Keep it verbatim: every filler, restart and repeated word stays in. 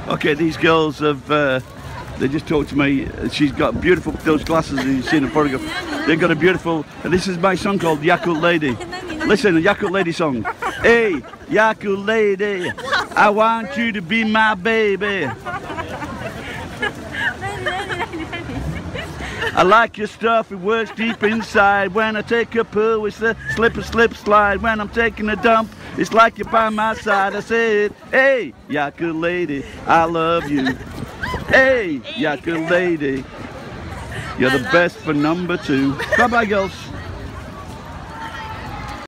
Okay, these girls have, uh, they just talked to me. She's got beautiful, those glasses that you've seen in photograph. They've got a beautiful, and this is my song called Yakult Lady. Listen, a Yakult Lady song. Hey, Yakult Lady, I want you to be my baby. I like your stuff, it works deep inside. When I take a poo, it's a slip and slip slide. When I'm taking a dump, it's like you're by my side. I said, hey, Yakult Lady, I love you. Hey, Yakult Lady, you're the best for number two. Bye bye, girls.